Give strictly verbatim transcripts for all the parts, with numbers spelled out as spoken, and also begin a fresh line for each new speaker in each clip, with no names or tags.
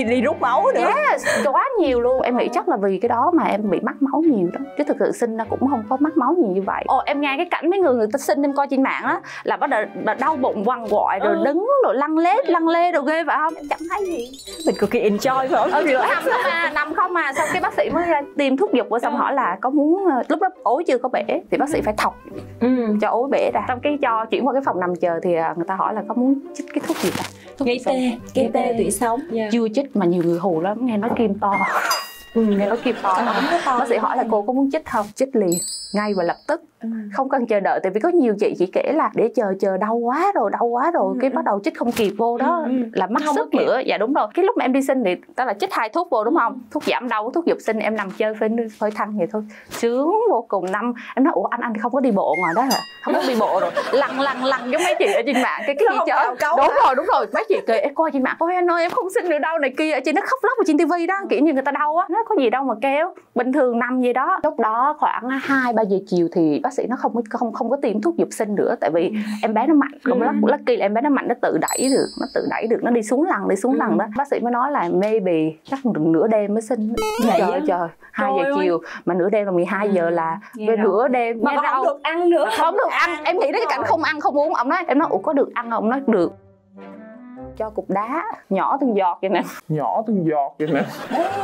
đi rút máu nữa.
Yes, quá nhiều luôn. Em nghĩ chắc là vì cái đó mà em bị mắc máu nhiều đó, chứ thực sự sinh ra cũng không có mắc máu nhiều như vậy. Ồ, em nghe cái cảnh mấy người người ta sinh em coi trên mạng á là bắt đầu đau bụng quằn quại rồi ừ. đứng rồi lăn lết lăn lê rồi ghê phải không? Em chẳng thấy gì,
mình cực kỳ enjoy phải không?
Ừ, nằm không à, nằm không à. Xong cái bác sĩ mới ra tiêm thuốc giục, xong hỏi là có muốn, lúc đó ối chưa có bể thì bác sĩ phải thọc ừ. cho ối bể ra. Xong cái cho chuyển qua cái phòng nằm chờ thì người ta hỏi là có muốn chích cái thuốc gì ta?
Gây tê, gây tê tủy sống.
Yeah. Chưa chích mà nhiều người hù lắm, nghe nói kim to. Ừ, nghe nói kim to. to. Bác sĩ hỏi là cô có muốn chích không? Chích liền, ngay và lập tức. Ừ. Không cần chờ đợi, tại vì có nhiều chị chỉ kể là để chờ chờ đau quá rồi đau quá rồi ừ. cái bắt đầu chích không kịp vô đó ừ. là mất không sức nữa. Dạ đúng rồi. Cái lúc mà em đi sinh thì ta là chích hai thuốc vô đúng không? Thuốc giảm đau, thuốc dục sinh. Em nằm chơi phơi phơi thăng vậy thôi, sướng vô cùng. Năm em nói ủa anh anh không có đi bộ ngoài đó hả? Không có đi bộ rồi lăn lăn lăn giống mấy chị ở trên mạng cái cái gì chớ. Đúng hả? Rồi đúng rồi, mấy chị kể em coi trên mạng ôi anh ơi em không sinh được đâu này kia, chị nó khóc lóc ở trên tivi đó, kiểu như người ta đau á, nó có gì đâu mà kéo, bình thường nằm gì đó. Lúc đó khoảng hai ba giờ chiều thì bác sĩ nó không không không có tiêm thuốc dục sinh nữa, tại vì ừ. em bé nó mạnh, không ừ. lucky là em bé nó mạnh, nó tự đẩy được, nó tự đẩy được, nó đi xuống lằn đi xuống ừ. lằn đó. Bác sĩ mới nói là maybe chắc nửa đêm mới sinh. Trời ơi trời, hai giờ chiều mà nửa đêm là mười hai giờ là về nửa đêm
mà không rau. Được ăn nữa,
không được ăn. ăn. Em nghĩ đến cái cảnh không ăn không uống. Ông nói em nói ủa có được ăn không? Ông nói được. Cho cục đá nhỏ từng giọt vậy nè,
nhỏ từng giọt vậy nè.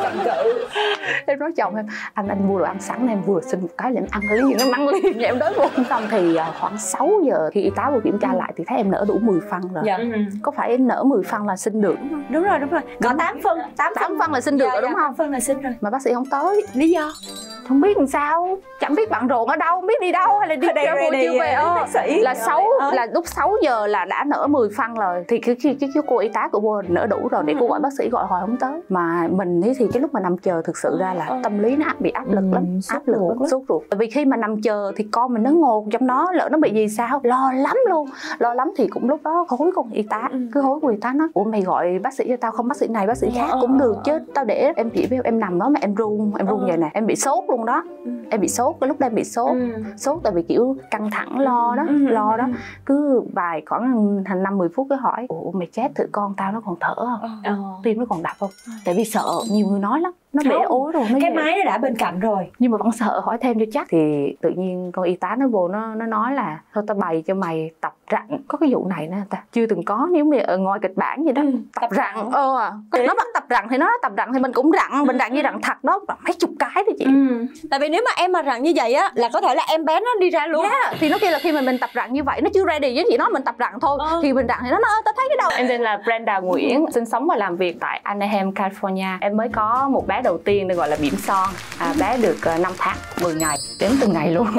Em nói chồng em anh anh mua đồ ăn sẵn em vừa xin một cái là em ăn liền, nó ăn liền em đói bụng. Xong thì khoảng sáu giờ khi y tá vừa kiểm tra lại thì thấy em nở đủ mười phân rồi. Dạ. Có phải em nở mười phân là sinh được đúng không?
Đúng rồi đúng rồi. Có tám phân, tám
phân là sinh được
dạ,
rồi đúng
dạ,
không?
phân là sinh rồi.
Mà bác sĩ không tới.
Lý do?
Không biết làm sao, chẳng biết bận rộn ở đâu, không biết đi đâu hay là đi ra buổi chiều về ơ là sáu ờ. là lúc sáu giờ là đã nở mười phân rồi thì cái cái cái, cái cô y tá của cô nở đủ rồi để cô gọi bác sĩ, gọi hồi không tới. Mà mình ấy thì cái lúc mà nằm chờ thực sự ra là tâm lý nó bị áp lực lắm, ừ, áp lực lắm, sốt ruột. Tại vì khi mà nằm chờ thì con mình nó ngột trong đó, lỡ nó bị gì sao, lo lắm luôn, lo lắm. Thì cũng lúc đó hối con y tá, cứ hối con y tá nói ủa mày gọi bác sĩ cho tao không, bác sĩ này bác sĩ khác cũng được chứ, tao để em chỉ biết em nằm đó mà em run, em run vậy nè, em bị sốt luôn đó. Em bị sốt, cái lúc đó em bị sốt ừ. sốt tại vì kiểu căng thẳng lo đó, ừ. lo đó. Cứ vài khoảng thành năm mười phút cứ hỏi ủa mày chết thử con tao nó còn thở không, ừ. tim nó còn đập không, tại vì sợ nhiều người nói lắm, nó bể ối rồi nó
cái
vậy.
máy nó đã bên cạnh rồi
nhưng mà vẫn sợ hỏi thêm cho chắc. Thì tự nhiên con y tá nó vô nó nó nói là thôi tao bày cho mày tập rặn. Có cái vụ này nè ta chưa từng có, nếu mà ở ngoài kịch bản gì đó ừ, tập, tập rặn ờ nó bắt tập rặn thì nó tập rặn thì mình cũng rặn, mình rặn như rặn thật đó, mấy chục cái đó chị.
ừ. Tại vì nếu mà em mà rặn như vậy á là có thể là em bé nó đi ra luôn.
Yeah. Thì nó kêu là khi mà mình tập rặn như vậy nó chưa ready với chị nói mình tập rặn thôi ừ. thì mình rặn thì nó nói tao thấy cái đâu. Em tên là Brenda Nguyễn, sinh sống và làm việc tại Anaheim, California. Em mới có một bé đầu tiên được gọi là bỉm son. À, bé được năm tháng mười ngày, đếm từng ngày luôn.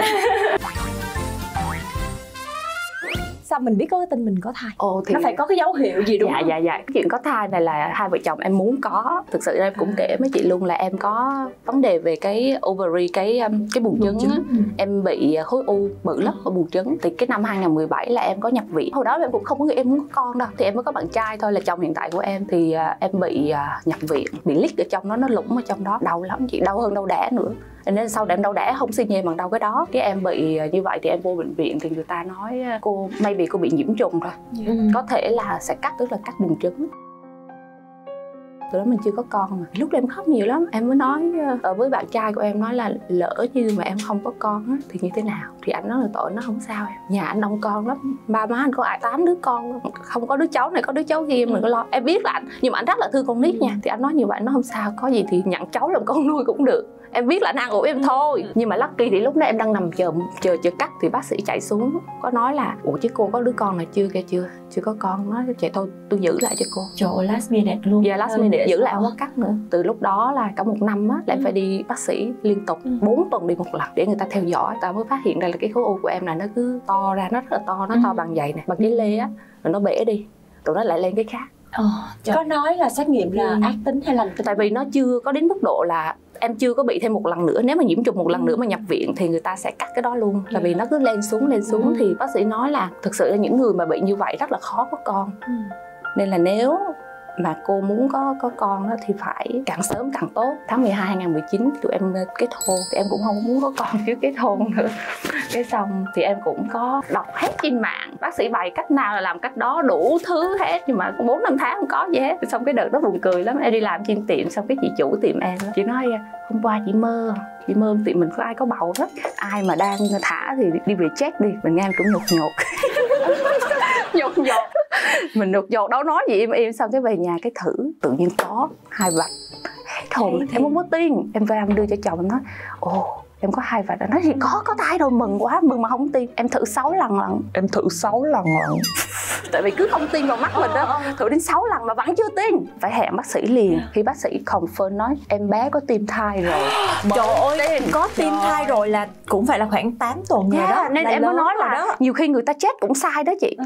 Sao mình biết có cái tin mình có thai?
Ồ, thì
nó phải có cái dấu hiệu gì đúng
dạ,
không?
Dạ dạ cái chuyện có thai này là hai vợ chồng em muốn có. Thực sự em cũng kể mấy chị luôn là em có vấn đề về cái ovary, cái cái buồng trứng, trứng. Ừ. Em bị khối u bự lắm ở buồng trứng. Thì cái năm hai không một bảy là em có nhập viện. Hồi đó em cũng không có nghĩ em muốn có con đâu. Thì em mới có bạn trai thôi là chồng hiện tại của em. Thì em bị nhập viện, bị leak ở trong đó, nó lủng ở trong đó, đau lắm chị, đau hơn đau đẻ nữa. Nên sau em đau đẻ không xi nhê bằng đau cái đó. Cái em bị như vậy thì em vô bệnh viện thì người ta nói cô maybe cô bị nhiễm trùng rồi, ừ. có thể là sẽ cắt, tức là cắt buồng trứng. Từ đó mình chưa có con mà lúc đó em khóc nhiều lắm. Em mới nói ở với bạn trai của em, nói là lỡ như mà em không có con á thì như thế nào. Thì anh nói là tội nó không sao em, nhà anh đông con lắm, ba má anh có ai tám đứa con, không có đứa cháu này có đứa cháu kia em đừng có lo. Em biết là anh, nhưng mà anh rất là thương con nít nha. Thì anh nói như vậy nó không sao, có gì thì nhận cháu làm con nuôi cũng được. Em biết là anh an ủi em thôi. Nhưng mà lucky thì lúc đó em đang nằm chờ chờ chờ cắt thì bác sĩ chạy xuống có nói là ủa chứ cô có đứa con nào chưa kìa, chưa chưa có con. Nói chạy thôi tôi giữ lại cho cô.
Trời ơi, last minute luôn.
Dạ yeah, last minute giữ lại không có cắt nữa. Từ lúc đó là cả một năm á là em phải đi bác sĩ liên tục, bốn ừ. tuần đi một lần để người ta theo dõi. Ta mới phát hiện ra là cái khối u của em là nó cứ to ra, nó rất là to, nó ừ. to bằng giày này, bằng giấy lê á, rồi nó bể đi, rồi nó lại lên cái khác.
Ờ, có nói là xét nghiệm là ừ. ác tính hay lành tính?
Tại vì nó chưa có đến mức độ là em chưa có bị thêm một lần nữa. Nếu mà nhiễm trùng một lần nữa mà nhập viện thì người ta sẽ cắt cái đó luôn. Tại vì nó cứ lên xuống lên xuống ừ. thì bác sĩ nói là thực sự là những người mà bị như vậy rất là khó có con. ừ. Nên là nếu mà cô muốn có có con đó thì phải càng sớm càng tốt. Tháng mười hai hai nghìn mười chín tụi em kết hôn thì em cũng không muốn có con trước kết hôn nữa. Cái xong thì em cũng có đọc hết trên mạng, bác sĩ bày cách nào là làm cách đó, đủ thứ hết, nhưng mà bốn năm tháng không có gì hết. Xong cái đợt đó buồn cười lắm, em đi làm trên tiệm, xong cái chị chủ tiệm em chị nói hôm qua chị mơ chị mơ tiệm mình có ai có bầu hết, ai mà đang thả thì đi về check đi. Mình nghe em cũng nhột nhột nhột nhột mình nhột nhột đâu nói gì im im. Xong cái về nhà cái thử tự nhiên có hai vạch hết hồn, em không có tin. Em về em đưa cho chồng, em nói ồ em có hai vạch. Nó nói thì có có tay rồi, mừng quá, mừng mà không tin. Em thử sáu lần lận, em thử sáu lần lận tại vì cứ không tin vào mắt mình đó. Thử đến sáu lần mà vẫn chưa tin, phải hẹn bác sĩ liền. Khi bác sĩ confirm nói em bé có tim thai rồi.
Trời ơi, có tim thai rồi là cũng phải là khoảng tám tuần rồi đó.
Nên em mới nói là đó. Nhiều khi người ta chết cũng sai đó chị.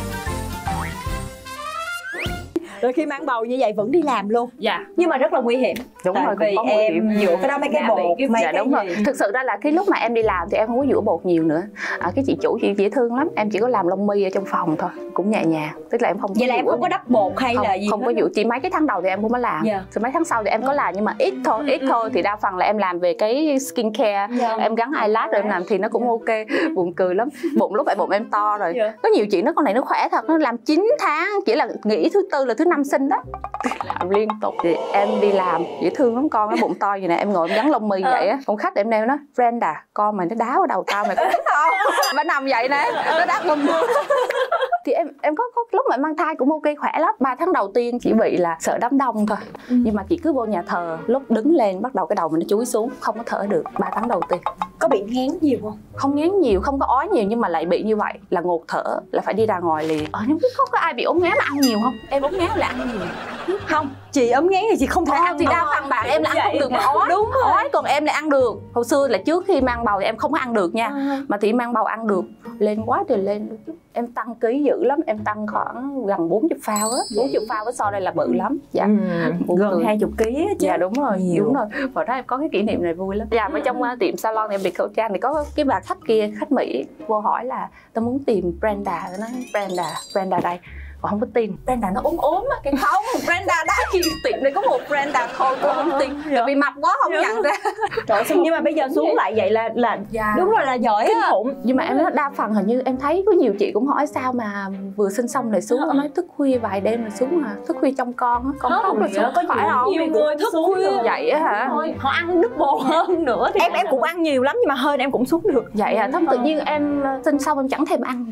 Rồi khi mang bầu như vậy vẫn đi làm luôn.
Dạ.
Nhưng mà rất là nguy hiểm.
Đúng
Tại
rồi,
vì
cũng có
em
nguy hiểm.
dựa cái đó mấy cái
Dạ,
bột,
cái-
mấy
Dạ
cái
đúng rồi.
gì.
Thực sự ra là cái lúc mà em đi làm thì em không có rửa bột nhiều nữa. À, cái chị chủ chị dễ thương lắm, em chỉ có làm lông mi ở trong phòng thôi, cũng nhẹ nhàng. Tức là em không.
Vậy là em không có đắp bột hay
không,
là gì
không
hết
có
á?
vụ. Chỉ mấy cái tháng đầu thì em không có làm.
Dạ.
Rồi mấy tháng sau thì em có làm nhưng mà ít thôi, ít thôi. Thì đa phần là em làm về cái skin care.
Dạ.
Em gắn eyelash rồi em làm thì nó cũng ok. Buồn cười lắm. Bụng lúc vậy bụng em to rồi.
Dạ.
Có nhiều chị nói con này nó khỏe thật, nó làm chín tháng, chỉ là nghỉ thứ tư là thứ năm sinh đó. Làm liên tục. Thì em đi làm dễ thương lắm, con cái bụng to vậy nè, em ngồi em gắn lông mi vậy á. Con khách em nêu nó Brenda, con mày nó đá vào đầu tao mày có biết không? Bà nằm vậy nè, nó đá bùm. Thì em em có, có lúc mà mang thai cũng ok, khỏe lắm. Ba tháng đầu tiên chỉ bị là sợ đám đông thôi. Ừ. Nhưng mà chị cứ vô nhà thờ, lúc đứng lên bắt đầu cái đầu mình nó chúi xuống, không có thở được. Ba tháng đầu tiên
Có bị ngán nhiều không?
không ngán nhiều, không có ói nhiều, nhưng mà lại bị như vậy là ngột thở, là phải đi ra ngoài liền. Ờ, nhưng không có ai bị ốm ngán mà ăn nhiều không? Em ốm ngán là ăn nhiều.
Không, chị ốm ngán thì chị không thể
Ờ,
ăn.
thì đa phần bạn em là ăn không được mà ói.
Đúng rồi.
Ói, còn em lại ăn được. Hồi xưa là trước khi mang bầu thì em không có ăn được nha.
À.
Mà thì mang bầu ăn được. Lên quá trời lên luôn. Em tăng ký dữ lắm, em tăng khoảng gần bốn mươi phao á. bốn mươi phao với so đây là bự lắm. Dạ.
Ừ, gần hai mươi ký á chứ.
Dạ đúng rồi,
Nhiều.
đúng rồi. Và đó em có cái kỷ niệm này vui lắm. Dạ, ở trong uh, tiệm salon em bị khẩu trang thì có cái bà khách kia, khách Mỹ vô hỏi là tao muốn tìm Brenda, nó nói Brenda, Brenda đây. Còn không có tin, Brenda nó ốm ốm á, cái không, Brenda đã chị tiệm này có một Brenda thôi, tôi không tin, tại vì mập quá không nhận ra.
Trời, nhưng mà bây giờ xuống lại vậy là là
Dạ.
đúng rồi, là giỏi
Kinh
á.
khủng. Nhưng mà em nói đa phần hình như em thấy có nhiều chị cũng hỏi sao mà vừa sinh xong lại xuống, nói thức khuya vài đêm rồi xuống à, thức khuya trong con á, con khóc rồi xuống,
có
phải không?
nhiều người thức khuya
Vậy á hả?
Thôi, họ ăn double hơn nữa thì em em cũng ăn nhiều lắm nhưng mà hơn em cũng xuống được.
Vậy à, thông tự nhiên em sinh xong em chẳng thèm ăn.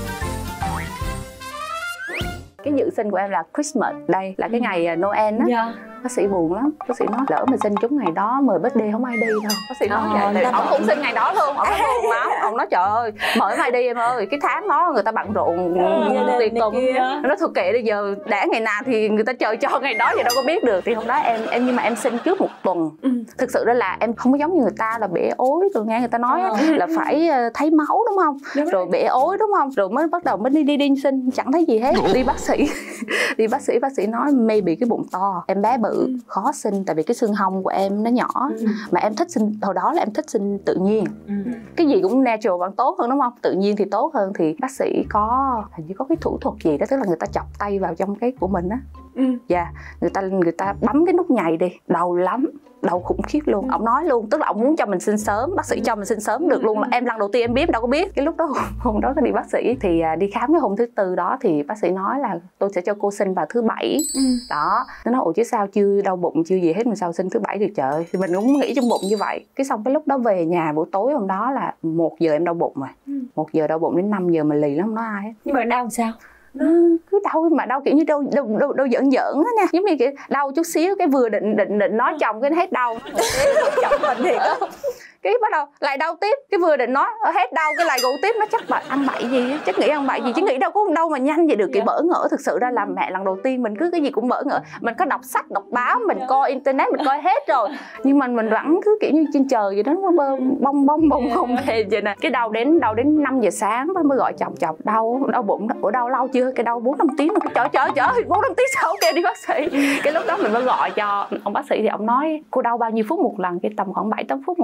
Cái dự sinh của em là Christmas, đây là cái ngày Noel á.
Dạ.
Bác sĩ buồn lắm, bác sĩ nói lỡ mà sinh trúng ngày đó mời birthday không ai đi đâu. Bác sĩ nói
Ờ,
vậy,
ta
ông
bận.
cũng sinh ngày đó luôn, ông nói buồn lắm. Ông nói trời ơi, mời không ai đi em ơi, cái tháng đó người ta bận rộn tiệc tùng. Nó nói thôi kệ bây giờ đã ngày nào thì người ta chờ cho ngày đó thì đâu có biết được. Thì hôm đó em em nhưng mà em sinh trước một tuần.
Ừ.
Thực sự đó là em không có giống như người ta là bể ối, rồi nghe người ta nói
Ờ.
là phải thấy máu đúng không?
Đúng
Rồi bể ối đúng không? Rồi mới bắt đầu mới đi đi đi sinh, chẳng thấy gì hết. Đi bác sĩ đi bác sĩ bác sĩ nói maybe cái bụng to, em bé bự, khó sinh tại vì cái xương hông của em nó nhỏ.
Ừ.
Mà em thích sinh hồi đó là em thích sinh tự nhiên.
Ừ.
Cái gì cũng natural vẫn tốt hơn đúng không? Tự nhiên thì tốt hơn. Thì bác sĩ có hình như có cái thủ thuật gì đó, tức là người ta chọc tay vào trong cái của mình á.
Ừ.
Dạ, người ta người ta bấm cái nút nhầy đi, đau lắm, đau khủng khiếp luôn. Ông nói luôn, tức là ông muốn cho mình sinh sớm, bác sĩ cho mình sinh sớm được luôn. Là em lần đầu tiên em biết đâu có biết. Cái lúc đó hôm đó có đi bác sĩ thì đi khám cái hôm thứ tư đó thì bác sĩ nói là tôi sẽ cho cô sinh vào thứ bảy.
Ừ.
Đó, nó nói ủa chứ sao chưa đau bụng chưa gì hết mà sao sinh thứ bảy được trời. Thì mình cũng nghĩ trong bụng như vậy. Cái xong cái lúc đó về nhà buổi tối hôm đó là một giờ em đau bụng rồi.
Ừ.
Một giờ đau bụng đến năm giờ mà lì lắm không nói ai hết.
Nhưng mà đau sao?
Nó cứ đau mà đau kiểu như đau đau đau, đau giỡn giỡn á nha, giống như kiểu đau chút xíu cái vừa định định định nói chồng cái nó hết đau. Chồng mình thì có cái bắt đầu lại đau tiếp, cái vừa định nói hết đau cái lại gục tiếp. Nó chắc bà ăn bậy gì, chắc nghĩ ăn bậy gì chứ nghĩ đâu có đâu mà nhanh vậy được. Kiểu bỡ ngỡ, thực sự ra làm mẹ lần đầu tiên mình cứ cái gì cũng bỡ ngỡ. Mình có đọc sách đọc báo, mình coi internet, mình coi hết rồi nhưng mà mình vẫn cứ kiểu như trên trời vậy đó, nó bơ bong bong bong không về vậy nè. Cái đau đến đau đến năm giờ sáng mới gọi chồng chồng đau đau bụng đó. Ủa đau lâu chưa? Cái đau bốn năm tiếng rồi. Trời trời trời bốn năm tiếng sau kêu đi bác sĩ. Cái lúc đó mình mới gọi cho ông bác sĩ thì ông nói cô đau bao nhiêu phút một lần? Cái tầm khoảng bảy tám phút một lần.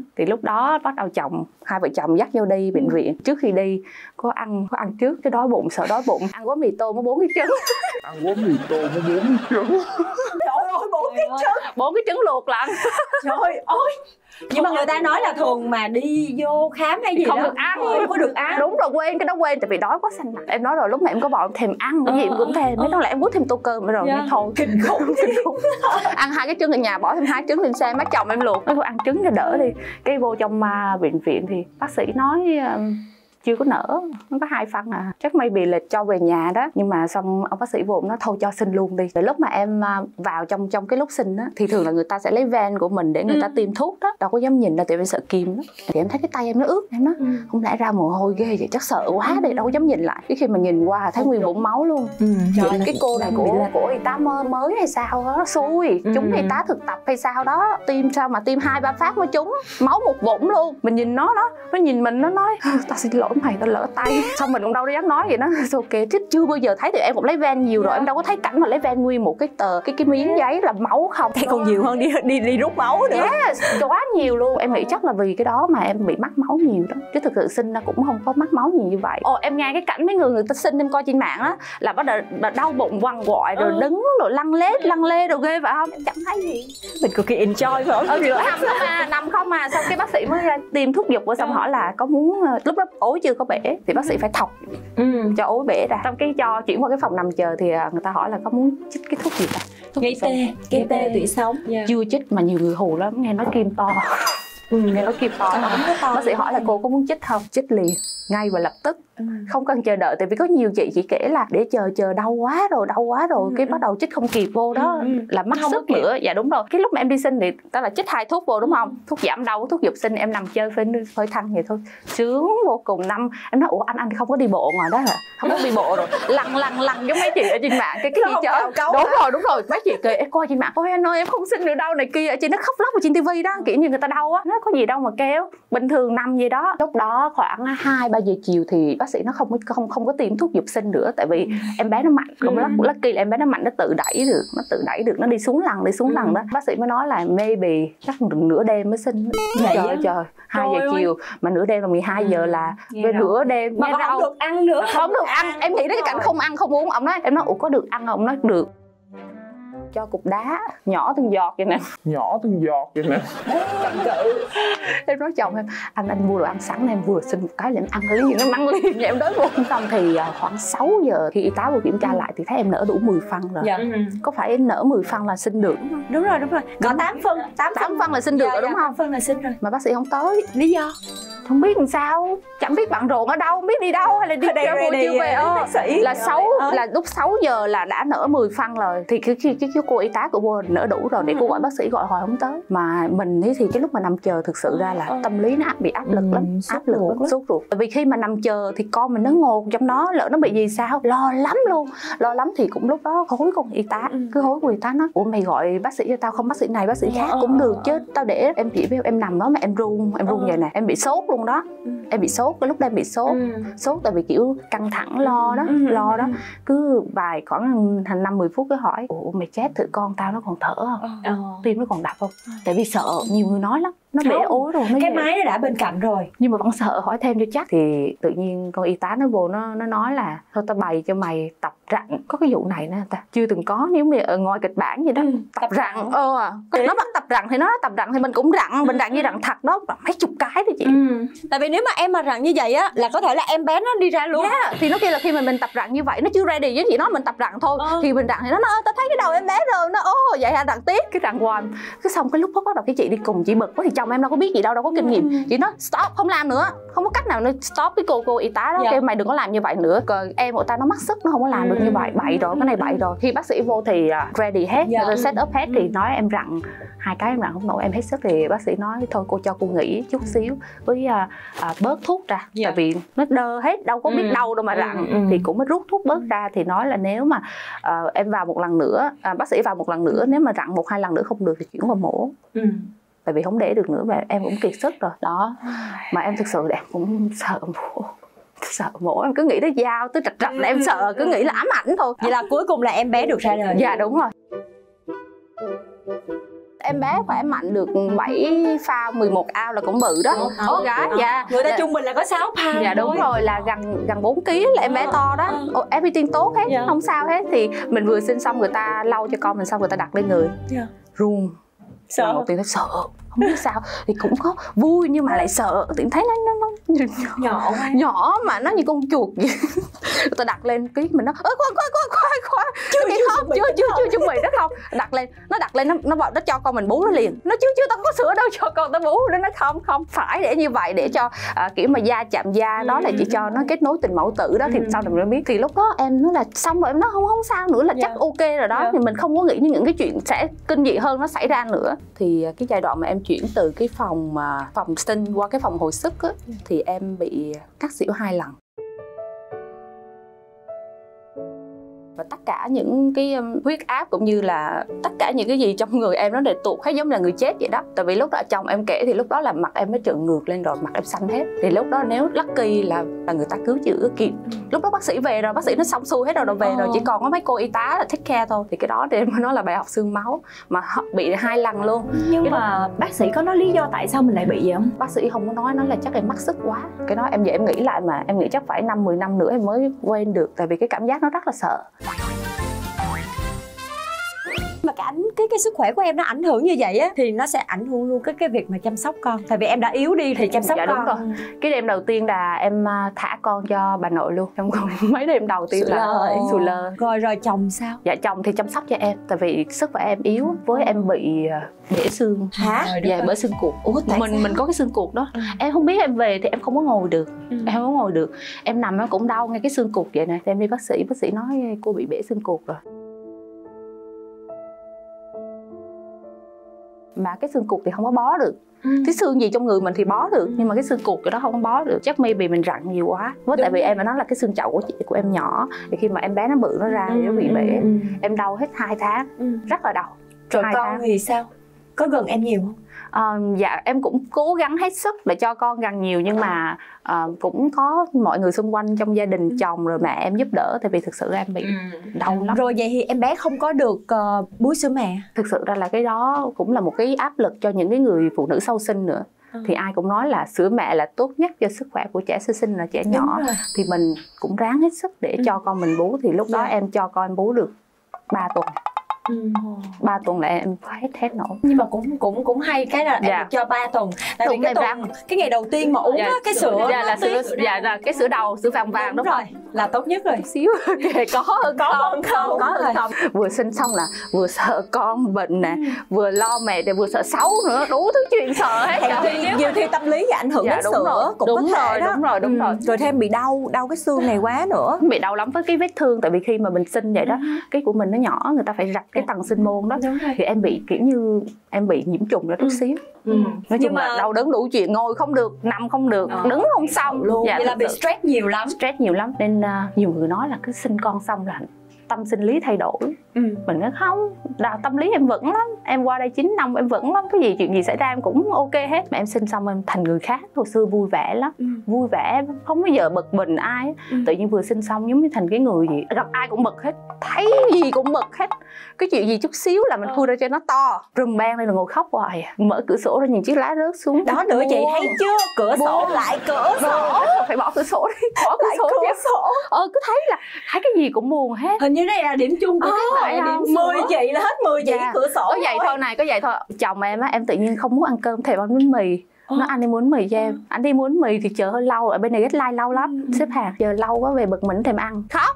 Thì lúc đó bắt đầu chồng hai vợ chồng dắt nhau đi bệnh viện. Trước khi đi có ăn có ăn trước cái đói bụng, sợ đói bụng, ăn gói mì tôm có bốn cái trứng.
Ăn gói mì tôm có bốn cái trứng.
Trời ơi, bốn cái trứng.
Bốn cái trứng luộc là ăn.
Trời ơi. Nhưng mà người ta nói là thường mà đi vô khám hay gì
không
đó
được ăn,
không có được ăn.
Đúng rồi, quên cái đó quên, tại vì đói quá xanh mặt. Em nói rồi, lúc mà em có bọn em thèm ăn cái gì em cũng thèm, mấy đó là em muốn thêm tô cơm rồi.
Yeah.
Thôi
Kinh khủng.
Kinh khủng. Ăn hai cái trứng ở nhà, bỏ thêm hai trứng lên xe, má chồng em luộc, nói thôi ăn trứng cho đỡ đi. Cái vô trong uh, bệnh viện thì bác sĩ nói uh, chưa có nở, nó có hai phân à, chắc maybe là cho về nhà đó. Nhưng mà xong ông bác sĩ vô nó thôi cho sinh luôn đi. Rồi lúc mà em vào trong trong cái lúc sinh á thì thường là người ta sẽ lấy van của mình để người ừ. ta tiêm thuốc đó, đâu có dám nhìn đâu tại vì sợ kim đó. Thì em thấy cái tay em nó ướt, em nói ừ. không lẽ ra mồ hôi ghê vậy, chắc sợ quá đây, đâu có dám nhìn lại. Cái khi mà nhìn qua thấy nguyên vũng máu luôn. Ừ. Trời, cái cô này của của y tá mới hay sao đó, nó xui ừ. chúng y tá thực tập hay sao đó, tiêm sao mà tiêm hai ba phát mới trúng, máu một vũng luôn. Mình nhìn nó đó, nó nhìn mình nó nói ta xin lỗi mày, tao lỡ tay. Xong mình cũng đâu có dám nói vậy đó. Ok, chứ chưa bao giờ thấy, thì em cũng lấy van nhiều rồi, em đâu có thấy cảnh mà lấy van nguyên một cái tờ cái cái miếng giấy là máu không.
Thế còn nhiều hơn đi đi đi rút máu nữa.
Yes, quá nhiều luôn. Em nghĩ chắc là vì cái đó mà em bị mắc máu nhiều đó, chứ thực sự sinh ra cũng không có mắc máu nhiều như vậy. Ồ, em nghe cái cảnh mấy người người ta sinh em coi trên mạng á là bắt đầu đau bụng quằn quại rồi ừ. đứng rồi lăn lết lăn lê rồi ghê phải không? Em chẳng thấy gì,
mình cực kỳ enjoy phải không?
Ừ, nằm không à, nằm không à. Xong cái bác sĩ mới tiêm thuốc giục, rồi xong hỏi là có muốn, lúc đó ối chưa có bể thì bác sĩ phải thọc ừ. cho ối bể ra. Xong cái cho chuyển qua cái phòng nằm chờ thì người ta hỏi là có muốn chích cái thuốc gì ta?
Gây tê, gây tê tủy sống. Yeah.
Chưa chích mà nhiều người hù lắm, nghe nói kim to. Ừ, nghe nói kim to. to. Bác sĩ hỏi là cô có muốn chích không? Chích liền, ngay và lập tức. Ừ. Không cần chờ đợi, tại vì có nhiều chị chỉ kể là để chờ chờ đau quá rồi đau quá rồi ừ. cái bắt đầu chích không kịp vô đó ừ. là mất không sức nữa. Dạ đúng rồi. Cái lúc mà em đi sinh thì ta là chích hai thuốc vô đúng không? Thuốc giảm đau, thuốc dục sinh. Em nằm chơi phơi phơi thăng vậy thôi, sướng vô cùng. Năm em nói ủa anh anh không có đi bộ ngoài đó hả? Không có đi bộ rồi lăn lăn lăn giống mấy chị ở trên mạng cái cái gì chơi. Đúng hả? Rồi đúng rồi, mấy chị kể em coi trên mạng, ôi anh ơi em không sinh được đâu này kia. Chị nó khóc lóc ở trên tivi đó, kiểu như người ta đau á, nó có gì đâu mà kêu, bình thường nằm gì đó. Lúc đó khoảng hai ba giờ chiều thì bác sĩ nó không không không có tiêm thuốc dục sinh nữa, tại vì ừ. em bé nó mạnh, không lắc lắc kỳ là em bé nó mạnh, nó tự đẩy được, nó tự đẩy được, nó đi xuống lăn đi xuống ừ. lăn đó. Bác sĩ mới nói là maybe chắc nửa đêm mới sinh. Vậy trời ơi trời, hai giờ chiều mà nửa đêm là mười hai giờ là về nửa đêm
mà không rau. Được ăn nữa,
không được ăn. ăn. Em nghĩ đến cái cảnh không ăn không uống. Ông nói em nói ủa có được ăn không? Ông nói được. Cho cục đá nhỏ từng giọt vậy nè,
nhỏ từng giọt vậy nè.
Em nói chồng em, anh anh mua đồ ăn sẵn em vừa xin một cái là em ăn liền, nó ăn liền, em đói bụng. Xong thì khoảng sáu giờ khi y tá vừa kiểm tra lại thì thấy em nở đủ mười phân rồi. Dạ. Có phải em nở mười phân là sinh được đúng không?
Đúng rồi đúng rồi, có tám phân, tám
phân là sinh được
dạ,
rồi đúng
dạ,
không?
phân là sinh rồi.
Mà bác sĩ không tới,
lý do
không biết làm sao, chẳng biết bận rộn ở đâu, không biết đi đâu hay là đi đâu vừa chiều về. Ơ là sáu là lúc sáu giờ là đã nở mười phân rồi, thì khi cái, cái, cái cô y tá của cô nở đủ rồi để cô gọi bác sĩ, gọi hồi không tới. Mà mình thì cái lúc mà nằm chờ thực sự ra là tâm lý nó bị áp lực lắm, áp lực lắm, sốt ruột. Tại vì khi mà nằm chờ thì con mình nó ngột trong đó, lỡ nó bị gì sao, lo lắm luôn, lo lắm. Thì cũng lúc đó hối con y tá, cứ hối con y tá nói ủa mày gọi bác sĩ cho tao không, bác sĩ này bác sĩ khác cũng được chứ, tao để em chỉ biết em nằm đó mà em run, em run vậy nè, em bị sốt luôn đó. Ừ. Em bị sốt, cái lúc đó em bị sốt ừ. sốt tại vì kiểu căng thẳng lo đó, ừ. lo đó. Cứ vài khoảng thành năm mười phút cứ hỏi ủa mày chết thử con tao nó còn thở không, ừ. tim nó còn đập không, tại vì sợ nhiều người nói lắm, nó bể ối rồi nó
cái
vậy.
máy nó đã bên cạnh rồi nhưng
mà vẫn sợ hỏi thêm cho chắc. Thì tự nhiên con y tá nó vô nó nó nói là thôi tao bày cho mày tập rặn. Có cái vụ này nè ta chưa từng có, nếu mà ở ngoài kịch bản gì đó ừ, tập, tập rặn ờ nó bắt tập rặn thì nó tập rặn thì mình cũng rặn, mình rặn như rặn thật đó, mấy chục cái đó chị.
Ừ. Tại vì nếu mà em mà rặn như vậy á là có thể là em bé nó đi ra luôn.
Yeah. Thì nó kêu là khi mà mình tập rặn như vậy nó chưa ready với chị nói mình tập rặn thôi ừ. thì mình rặn thì nó nói tao thấy cái đầu em bé rồi, nó ô vậy hả, rặn tiếp cái rặn hoài. Cái xong cái lúc đó bắt đầu cái chị đi cùng chị bực quá thì chồng em đâu có biết gì đâu, đâu có kinh nghiệm. Chị nói stop, không làm nữa, không có cách nào nữa, stop. Cái cô cô y tá đó dạ. kêu mày đừng có làm như vậy nữa, rồi em của ta nó mắc sức, nó không có làm ừ. được như vậy, bậy rồi, cái này bậy rồi. Khi bác sĩ vô thì ready hết, dạ. rồi set up hết ừ. thì nói em rặn hai cái em rặn không nổi, em hết sức. Thì bác sĩ nói thôi cô cho cô nghỉ chút xíu với à, à, bớt thuốc ra, dạ. tại vì nó đơ hết, đâu có biết ừ. đâu đâu mà rặn. ừ. Thì cũng mới rút thuốc bớt ra. Thì nói là nếu mà à, em vào một lần nữa, à, bác sĩ vào một lần nữa, nếu mà rặn một hai lần nữa không được thì chuyển vào mổ. ừ. Tại vì không để được nữa và em cũng kiệt sức rồi đó. Mà em thực sự em cũng sợ mổ, sợ mổ, em cứ nghĩ tới dao tới trật trật là em sợ, cứ nghĩ là ám ảnh thôi.
Vậy là cuối cùng là em bé được ra đời.
Dạ đúng rồi. em bé khỏe mạnh được bảy phao mười một ao là cũng bự đó. Con gái dạ.
Người ta
Là-
trung bình là có sáu pound.
Dạ đúng rồi, là gần gần bốn ký là em bé to đó. Ồ, everything tốt hết,
Dạ.
không sao hết. Thì mình vừa sinh xong người ta lau cho con mình xong người ta đặt lên người.
Dạ.
Run.
Sợ.
Lần đầu tiên thấy sợ, không biết sao. Thì cũng có vui nhưng mà lại sợ. Thì thấy nó nó, nó
Nhỏ quá.
nhỏ mà nó như con chuột vậy. Người ta đặt lên cái mình nó ơ khoan khoan khoan khoan khoan chưa chưa không chưa chưa chưa chuẩn bị đó không đặt lên nó đặt lên nó nó bảo nó cho con mình bú nó liền nó chưa chưa tao có sữa đâu cho con tao bú nó nói không không phải để như vậy để cho à, kiểu mà da chạm da đó là chỉ cho nó kết nối tình mẫu tử đó. Thì sau này mình mới biết thì lúc đó em nói là xong rồi em nói không không sao nữa là chắc
Yeah.
ok rồi đó.
Yeah.
Thì mình không có nghĩ những cái chuyện sẽ kinh dị hơn nó xảy ra nữa. Thì cái giai đoạn mà em chuyển từ cái phòng mà phòng sinh qua cái phòng hồi sức á, thì em bị cắt xỉu hai lần. Và tất cả những cái um, huyết áp cũng như là tất cả những cái gì trong người em nó đều tụt hết giống là người chết vậy đó. Tại vì lúc đó chồng em kể thì lúc đó là mặt em nó trợn ngược lên rồi, mặt em xanh hết. Thì lúc đó nếu lucky là là người ta cứu chữa kịp. Lúc đó bác sĩ về rồi, bác sĩ nó xong xuôi hết rồi, rồi về rồi chỉ còn có mấy cô y tá là take care thôi. Thì cái đó thì em mới nói là bài học xương máu mà họ bị hai lần luôn.
Nhưng
Cái
mà bác sĩ có nói lý do tại sao mình lại bị vậy không?
Bác sĩ không có nói, nói là chắc em mắc sức quá. Cái đó em về em nghĩ lại mà em nghĩ chắc phải năm mười năm nữa em mới quên được. Tại vì cái cảm giác nó rất là sợ.
Mà cái ảnh cái cái sức khỏe của em nó ảnh hưởng như vậy á thì nó sẽ ảnh hưởng luôn cái cái việc mà chăm sóc con. Tại vì em đã yếu đi thì chăm sóc
Dạ,
con.
đúng rồi. Cái đêm đầu tiên là em à, thả con cho bà nội luôn. Trong mấy đêm đầu tiên
Sụi
là
lơ.
sụi lơ.
Rồi rồi chồng sao?
Dạ chồng thì chăm sóc cho em. Tại vì sức khỏe em yếu. Với em bị à, bể xương.
Hả?
Dạ bể xương cuộc.
Ủa, tại
mình
sao?
mình có cái xương cuộc đó.
Ừ.
Em không biết em về thì em không có ngồi được.
Ừ.
Em không có ngồi được. Em nằm em cũng đau ngay cái xương cuộc vậy nè. Em đi bác sĩ, bác sĩ nói cô bị bể xương cuộc rồi. Mà cái xương cụt thì không có bó được.
Ừ.
Cái xương gì trong người mình thì bó được, nhưng mà cái xương cụt cái đó không có bó được. Chắc maybe mình rặn nhiều quá. Với tại vì em phải nói là cái xương chậu của chị của em nhỏ, thì khi mà em bé nó bự nó ra thì nó bị bể.
Ừ.
Em đau hết hai tháng,
Ừ.
rất là đau.
Rồi
hai
con
tháng.
thì sao? Có gần em nhiều không?
À, dạ em cũng cố gắng hết sức để cho con gần nhiều, nhưng mà à, cũng có mọi người xung quanh trong gia đình, chồng rồi mẹ em giúp đỡ. Tại vì thực sự em bị đau lắm.
Rồi vậy thì em bé không có được uh, bú sữa mẹ.
Thực sự ra là cái đó cũng là một cái áp lực cho những cái người phụ nữ sau sinh nữa.
Ừ.
Thì ai cũng nói là sữa mẹ là tốt nhất cho sức khỏe của trẻ sơ sinh là trẻ nhỏ.
rồi.
Thì mình cũng ráng hết sức để
Ừ.
cho con mình bú. Thì lúc đó
Dạ.
em cho con em bú được ba tuần.
Ừ.
ba tuần là em hết hết nổi.
Nhưng mà cũng cũng cũng hay cái là em
Dạ.
được cho ba tuần. Tại vì
Đúng,
cái
em
tuần
ráng.
cái ngày đầu tiên mà uống
Dạ.
á, cái sữa
Dạ
nó
là sữa,
tí-
dạ là cái sữa đầu, sữa vàng vàng
đúng
đúng
rồi,
không?
là tốt nhất rồi.
Xíu kìa, có hơn
Có
không,
hơn không,
có
đúng
hơn
rồi.
không. Vừa sinh xong là vừa sợ con bệnh nè, vừa lo mẹ để vừa sợ xấu nữa, đủ thứ chuyện sợ hết.
Nhiều khi, nhiều khi tâm lý ảnh hưởng
Dạ,
đến
đúng
sữa
rồi.
cũng
Đúng
có thể
rồi,
đó.
đúng rồi, đúng
Ừ.
rồi.
Rồi thêm bị đau, đau cái xương này quá nữa.
Bị đau lắm với cái vết thương. Tại vì khi mà mình sinh vậy đó, cái của mình nó nhỏ, người ta phải rạch cái tầng sinh môn đó.
Đúng rồi.
Thì em bị kiểu như em bị nhiễm trùng đó chút xíu.
Ừ.
Nói
Nhưng
chung
mà
là đau đớn đủ chuyện, ngồi không được, nằm không được,
Ờ.
đứng không xong
luôn.
Dạ,
Vậy là
thật
bị
sự
stress nhiều lắm.
stress nhiều lắm. Nên uh, nhiều người nói là cứ sinh con xong là tâm sinh lý thay đổi.
Ừ.
Mình nói không, đào tâm lý em vững lắm. Em qua đây chín năm em vững lắm. Cái gì chuyện gì xảy ra em cũng ok hết. Mà em sinh xong em thành người khác. Hồi xưa vui vẻ lắm.
Ừ.
Vui vẻ, không bao giờ bực mình ai.
Ừ.
Tự nhiên vừa sinh xong giống như thành cái người gì gặp ai cũng bực hết. Thấy gì cũng bực hết. Cái chuyện gì chút xíu là mình khui ra cho nó to. Rùm bang lên là ngồi khóc hoài. Mở cửa sổ ra nhìn chiếc lá rớt xuống.
Đó nữa chị
Buồn.
thấy chưa? Cửa sổ
Buồn.
lại cửa sổ.
Rồi, phải bỏ cửa sổ đi. Bỏ cửa
Lại
sổ
cửa
chứ.
sổ.
Ờ cứ thấy là thấy cái gì cũng buồn hết.
Hình như đây là điểm chung của
Ờ,
các
phải
bạn.
không?
Điểm mười chị là hết mười chị
Dạ.
cửa sổ.
Có vậy thôi này, có vậy thôi. Chồng em á, em tự nhiên không muốn ăn cơm, thèm ăn bánh mì. Nó anh đi muốn mì cho em. Anh đi muốn mì thì chờ hơi lâu. Ở bên này deadline lâu lắm.
Ừ.
Xếp hàng chờ lâu quá về bực mình thèm ăn. Khóc.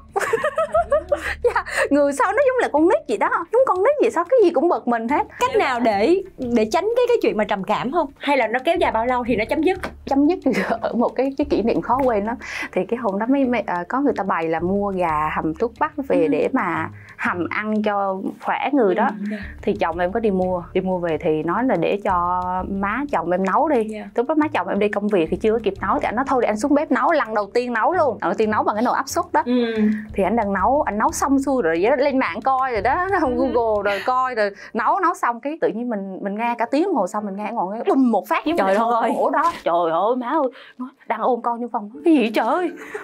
Dạ, người sau nó giống là con nít vậy đó. Giống con nít vậy sao cái gì cũng bực mình hết.
Cách nào để để tránh cái cái chuyện mà trầm cảm không? Hay là nó kéo dài bao lâu thì nó chấm dứt?
Chấm dứt ở một cái cái kỷ niệm khó quên lắm. Thì cái hôm đó mấy, mấy à, có người ta bày là mua gà hầm thuốc bắc về
Ừ.
để mà hầm ăn cho khỏe người đó.
Ừ.
Thì chồng em có đi mua đi mua về thì nói là để cho má chồng em nấu đi.
Yeah.
Lúc đó má chồng em đi công việc thì chưa kịp nấu thì anh nói thôi để anh xuống bếp nấu. Lần đầu tiên nấu luôn, lần đầu tiên nấu bằng cái nồi áp suất đó.
Ừ.
Thì anh đang nấu, anh nấu xong xuôi rồi lên mạng coi rồi đó,
Ừ.
Google rồi coi rồi nấu nấu xong cái tự nhiên mình mình nghe cả tiếng đồng hồ xong mình nghe ngồi nghe bùm một phát giống
Trời
như là
ơi.
ổ đó. Trời ơi má ơi, nói, đang ôm con trong phòng cái gì vậy trời ơi.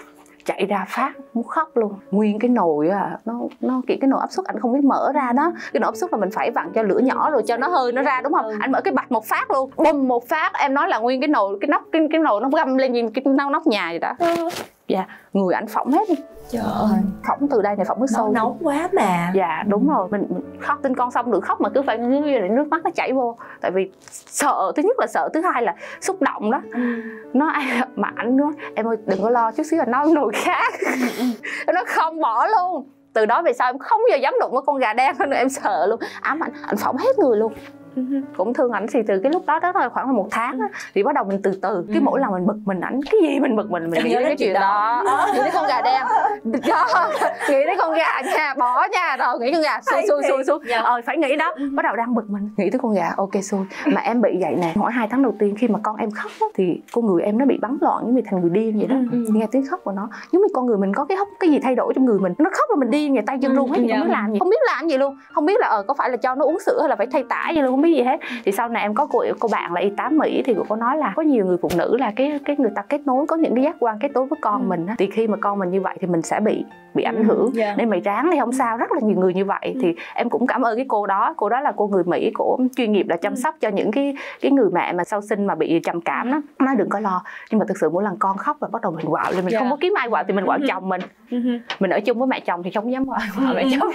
chạy ra phát muốn khóc luôn. Nguyên cái nồi à, nó nó kiểu cái nồi áp suất anh không biết mở ra đó, cái nồi áp suất là mình phải vặn cho lửa nhỏ rồi cho nó hơi nó ra đúng không? Anh mở cái bạch một phát luôn, bùm một phát, em nói là nguyên cái nồi cái nắp cái cái nồi nó găm lên nhìn cái nóc nhà vậy đó. Dạ, người ảnh phỏng hết.
Trời ơi,
phỏng từ đây này phỏng nước sâu.
nóng quá mà.
Dạ đúng rồi, mình, mình khóc tin con xong được khóc mà cứ phải để nước mắt nó chảy vô. Tại vì sợ, thứ nhất là sợ, thứ hai là xúc động đó. Ừ. Nó mà ảnh nói em ơi đừng có lo, chút xíu là nó nồi khác. Nó không bỏ luôn. Từ đó về sau em không bao giờ dám đụng với con gà đen nữa, em sợ luôn. Ám ảnh, ảnh phỏng hết người luôn. Cũng thương ảnh thì từ cái lúc đó đó là khoảng là một tháng á, thì bắt đầu mình từ từ cái mỗi lần mình bực mình ảnh cái gì mình bực mình mình nghĩ đến cái chuyện đó, nghĩ đến con gà đen đó, nghĩ đến con gà nha, bỏ nha, rồi nghĩ con gà xui xui xui xui ờ phải nghĩ đó, bắt đầu đang bực mình nghĩ tới con gà, ok xui. Mà em bị vậy nè, mỗi hai tháng đầu tiên khi mà con em khóc đó, thì con người em nó bị bắn loạn giống như thành người điên vậy đó. Nghe tiếng khóc của nó giống như con người mình có cái hốc cái gì thay đổi trong người mình, nó khóc là mình điên vậy, tay chân run hết, không biết làm gì, không biết làm gì luôn, không biết là ờ có phải là cho nó uống sữa hay là phải thay tã gì luôn, không biết gì hết. Thì sau này em có cô cô bạn là y tá Mỹ thì cô có nói là có nhiều người phụ nữ là cái cái người ta kết nối có những cái giác quan kết nối với con ừ. mình á, thì khi mà con mình như vậy thì mình sẽ bị bị ảnh hưởng. Ừ, yeah. Nên mày ráng thì không sao, rất là nhiều người như vậy. Ừ. Thì em cũng cảm ơn cái cô đó, cô đó là cô người Mỹ, cổ chuyên nghiệp là chăm sóc cho những cái cái người mẹ mà sau sinh mà bị trầm cảm đó. Nói đừng có lo, nhưng mà thực sự mỗi lần con khóc là bắt đầu mình quạo lên, mình yeah. không có kiếm ai quạo thì mình quạo chồng mình. Mình ở chung với mẹ chồng thì không dám quạo mẹ chồng.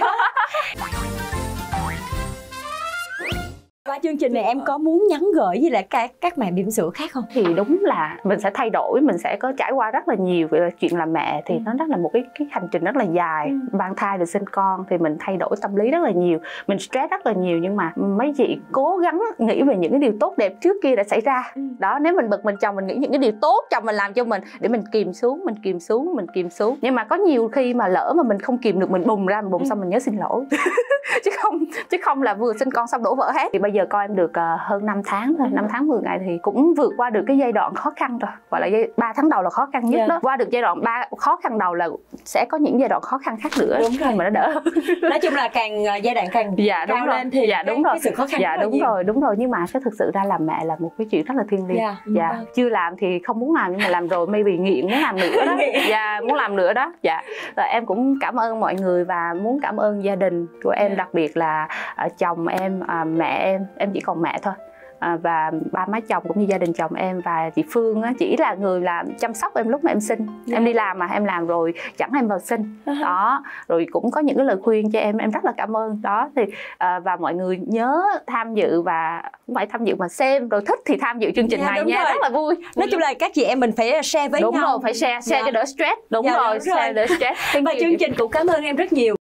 Qua chương trình này em có muốn nhắn gửi với lại các các mẹ bỉm sữa khác không?
Thì đúng là mình sẽ thay đổi, mình sẽ có trải qua rất là nhiều về chuyện làm mẹ thì ừ. nó rất là một cái cái hành trình rất là dài. Ừ. Mang thai rồi sinh con thì mình thay đổi tâm lý rất là nhiều, mình stress rất là nhiều, nhưng mà mấy chị cố gắng nghĩ về những cái điều tốt đẹp trước kia đã xảy ra. Ừ. Đó, nếu mình bực mình chồng mình nghĩ những cái điều tốt chồng mình làm cho mình để mình kìm xuống, mình kìm xuống, mình kìm xuống. Nhưng mà có nhiều khi mà lỡ mà mình không kìm được, mình bùng ra, mình bùng ừ. xong mình nhớ xin lỗi. chứ không chứ không là vừa sinh con xong đổ vỡ hết. Thì bây giờ con em được uh, hơn năm tháng rồi, năm tháng mười ngày thì cũng vượt qua được cái giai đoạn khó khăn rồi, gọi là ba tháng đầu là khó khăn nhất. Yeah. Đó, qua được giai đoạn ba khó khăn đầu là sẽ có những giai đoạn khó khăn khác nữa. Đúng rồi. Mà nó đỡ.
Nói chung là càng giai đoạn càng
dạ,
cao lên thì
dạ, đúng
cái,
rồi.
cái sự khó khăn
dạ đúng nhiều. rồi đúng rồi nhưng mà cái thực sự ra làm mẹ là một cái chuyện rất là thiêng liêng. Yeah. Dạ vâng. Chưa làm thì không muốn làm, nhưng mà làm rồi maybe nghiện muốn làm nữa đó. Dạ, muốn làm nữa đó. Dạ. Rồi em cũng cảm ơn mọi người và muốn cảm ơn gia đình của em. Yeah. Đặc biệt là uh, chồng em, uh, mẹ em, em chỉ còn mẹ thôi. À, và ba má chồng cũng như gia đình chồng em và chị Phương á, chỉ là người làm chăm sóc em lúc mà em sinh. Yeah. Em đi làm mà em làm rồi chẳng em vào sinh. Uh-huh. Đó, rồi cũng có những cái lời khuyên cho em, em rất là cảm ơn. Đó thì à, và mọi người nhớ tham dự, và không phải tham dự mà xem rồi thích thì tham dự chương trình. Yeah, này nha, rồi. Rất là vui.
Nói chung là các chị em mình phải share với
đúng
nhau.
Đúng rồi, phải share, share yeah. cho đỡ stress. Đúng, yeah,
rồi,
đúng rồi, share đỡ stress.
Và chương trình cũng cảm ơn em rất nhiều.